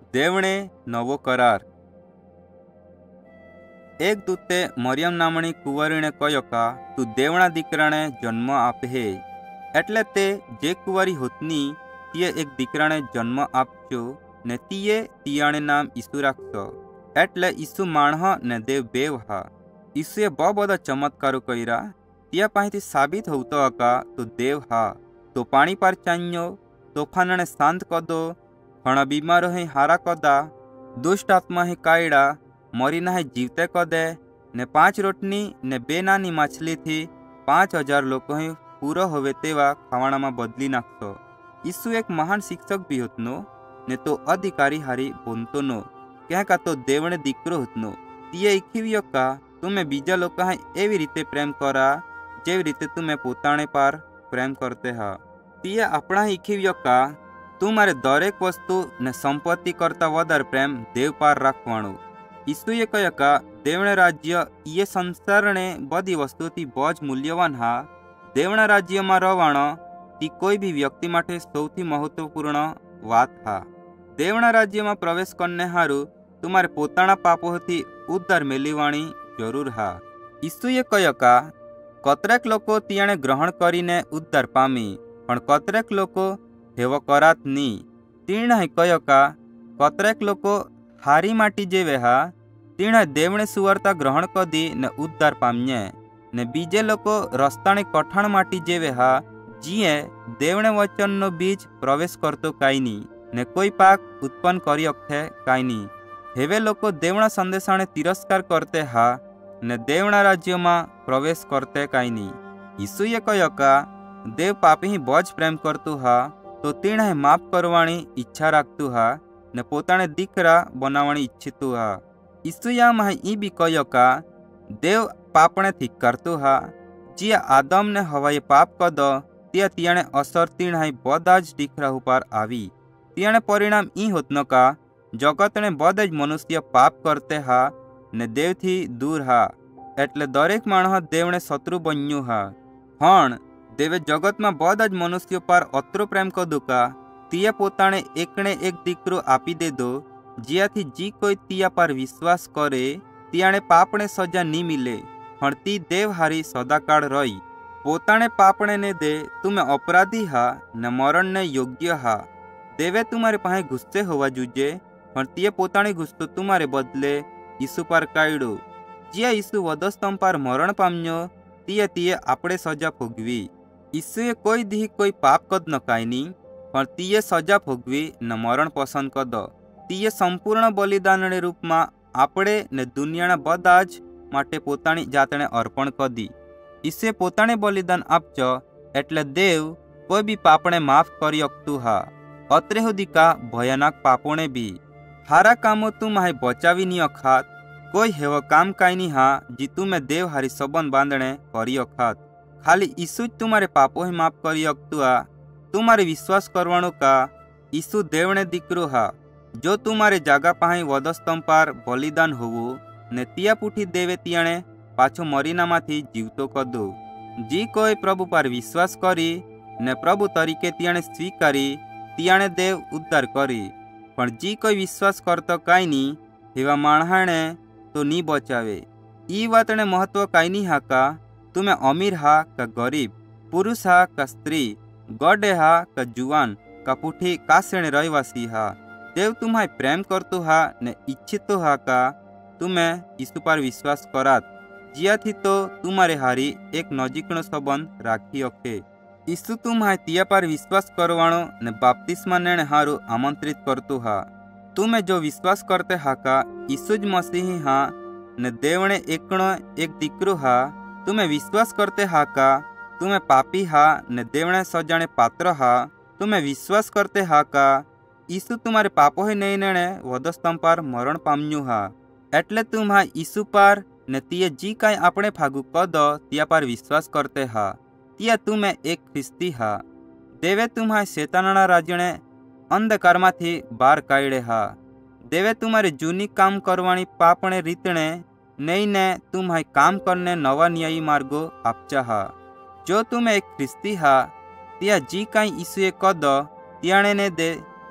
देवणे नवो करार। एक दूते मरियम नामनी कुंवरीने कह्यो का तू देवना दीकराने जन्म आपे। एटले ते जे कुंवारी होतनी तीए एक दीकराने जन्म आपजो ने तीए तियाणे नाम ईसु राखशो। एटले ईसु माणह ने देव बेव हा। ईसुए बहु बधा चमत्कारो कर्या तिया पासेथी साबित होतो का तो देव हा। तो पाणी पर चान्यो, तोफान ने शांत कदो, घणा बीमारो ही हारा कदा, दुष्ट आत्मा ही कायड़ा, मरीना ही जीवते कदे, ने 5 रोटनी ने 2 नानी माछली थी 5000 लोग ही पूरो होवे तेवा खावाणा में बदली नाखशो। ईसु एक महान शिक्षक भी होतनो ने तो अधिकारी हारी बोनतो नो क्या का तो देवणे दीकरो होतनो। तीए ईखीव्यो का तुम्हें बीजा लोग एवी रीते प्रेम करा जेवी रीते तुम्हें पोताणे पार प्रेम करते हा। तीए आपणा ईखीव्यो का तुम्हारे दरेक वस्तु ने संपत्ति करता वधारे प्रेम देव पार राखवाणो। ईसुए कह्या का देवणे राज्य ये संसार ने बधी वस्तु थी बहुत मूल्यवान हा। देवना राज्य में रहवाणो ती कोई भी व्यक्ति माटे सौथी महत्वपूर्ण बात हा। देवना राज्य में प्रवेश करने हारू तुम्हारे पोताना पापों थी उद्धार मेलीवाणी जरूर हा। ईसुए कह्या का कतरेक लोको तियाणे ग्रहण करीने उद्धार पामी पण कतरेक लोको हेवो करात नी। तीणे कह्यो का कतरेक लोको हारी माटी जेवे हा तीणे देवणे सुवार्ता ग्रहण कदी ने उद्धार पाम्ये ने बीजे लोको रस्ताने कठाण माटी जेवे हा जीए देवणे वचन नो बीज प्रवेश करतो काई नी ने कोई पाक उत्पन्न करी अखे काई नी। हेवे लोको देवणा संदेशाने तिरस्कार करते हा ने देवणा राज्य में प्रवेश करते काई नी। ईसुए कह्यो का देव पापी ही बोज प्रेम करतु हा तो तीणे माफ करवाणी इच्छा राखतु हा ने पोताने दीकरा बनावणी इच्छितु हा। ईसुया में ई भी कह्यो का देव पापने धिक्कारतु हा। जिया आदम ने हवाए पाप कदो त्या तियाणे असर तीणे बदाज दीकरा उपार आवी। तियाणे परिणाम ई होतनो का जगत ने बदाज मनुष्य पाप करते हा ने देव थी दूर हा। एटले दरेक माणह देवने शत्रु बन्यु हा। पण देवे जगत में बदाज मनुष्य पर अत्रो प्रेम कदु का तिया पोताने एकने एक दीकरो आपी दे दो जियाथी जी कोई तिया पर विश्वास करे तियाणे पापने सजा नी मिले पण ती देव हारी सदाकाळ रही। पोताने पापने ने दे तुम्हें अपराधी हा ने मरण ने योग्य हा। देवे तुम्हारे पाहे गुस्से होवा जुजे पण तिये पोताने गुस्सो तुम्हारे बदले ईसु पर काढ्यो। जिया ईसु वधस्तंभ पर मरण पाम्यो तिये आपणे सजा भोगवी। ईसुए कोई दी कोई पाप कद न काई नी पण तिये सजा भोगवी न मरण पसंद कद। तिये संपूर्ण बलिदान ने रूप में आपणे ने दुनियाना बदाज माटे पोतानी जातने अर्पण कदी। ईसुए पोताने बलिदान आपजो एटले देव कोई भी पापने माफ करी अकतु हा। अत्रे हुदी का भयानक पापोने भी हारा कामो तुम्हें बचावी नी अखात कोई हेवो काम काई नी हा जी तुम्हें देव हारी संबंध बांधने करी अखात। खाली ईसु तुम्हारे पापों ही माफ करी अकतुआ तुम्हारे विश्वास करवाणो का ईसु देवने दीकरो हा जो तुम्हारे जागा पाही वधस्तंभ पर बलिदान होवो ने तिया पुठी देवे तियाणे पाछो मरीना माथी जीवतो कदो। जी कोई प्रभु पर विश्वास करी ने प्रभु तरीके तियाणे स्वीकारी तियाणे देव उद्धार करी पण जी कोई विश्वास करतो काई नी हेवा माणहाने तो नी बचावे। ई वातने महत्व काई नी हा का तुम्हें अमीर हा का गरीब, पुरुष हा का स्त्री, गडे हा का जुवान का पुठी कासेणे रहवासी हा। देव तुम्हें प्रेम करतु हा ने इच्छितो हा का तुम्हें ईसु पर विश्वास करात जियाथी तो तुम्हारे हारी एक नजीकनो संबंध राखी अखे। ईसु तुम्हें तिया पर विश्वास करवाणो ने बाप्तिस्मा नेणे हारू आमंत्रित करतु हा। तुम्हें जो विश्वास करते हा का ईसुज मसीही हा ने देवणे एकणो एक दीकरो हा। तुम्हें विश्वास करते हा का तुम्हें पापी हा ने देवणे सजाणे पात्र हा। तुम्हें विश्वास करते हा का ईसु तुम्हारे पापों ही नहीं नेणे वधस्तंभ पर मरण पाम्यु हा। एटले तुम्हा ईसु पर ने तिये जी काई आपणे फागु कद तिया पर विश्वास करते हा तिया तुम्हें एक ख्रिस्ती हा। देवे तुम्हा शैतानना राज्यने अंधकार मांथी बार काढे हा। देवे तुम्हारे जूनी काम करवाणी पापणे रीतने नहीं ने तुम्हें काम करने नवा न्यायी मार्गो आपचा हा। जो तुम्हें एक ख्रिस्ती हा तिया जी काई ईसुए कद तियाणे ने दे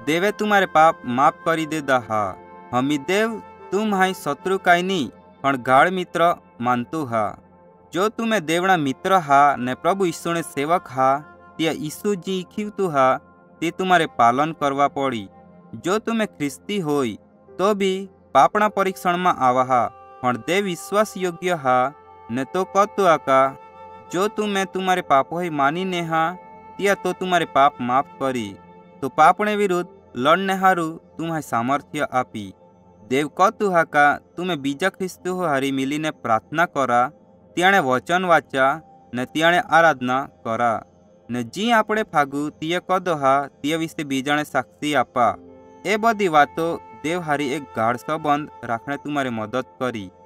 देवे तुम्हारे पाप माफ करी देदा हा। हमी देव तुम हाई शत्रु काई नी पण गाढ़ मित्र मानतु हा। जो तुम्हें देवना मित्र हा ने प्रभु यीशु ने सेवक हा त्या यीशु जी खीवतु हा ते तुम्हारे पालन करवा पड़ी। जो तुम्हें ख्रिस्ती होई तो भी पापना परीक्षण में आवा हा पण देव विश्वास योग्य हा ने तो कहतु आका जो तुम्हें तुम्हारे पाप ही मानी ने हा त्या तो तुम्हारे पाप माफ करी तो पापने विरुद्ध लड़ने हारू तुम्हें सामर्थ्य आपी। देव कहतु हाका तुम्हें बीजा ख्रिस्तु हारी मिलीने प्रार्थना करा त्याणे वचन वाचा ने त्याणे आराधना करा ने जी आपणे फागू तीए कदो हा ते विषे बीजाने साक्षी आपा। ए बधी वातो देव हारी एक गाढ़ संबंध राखने तुम्हारे मदद करी।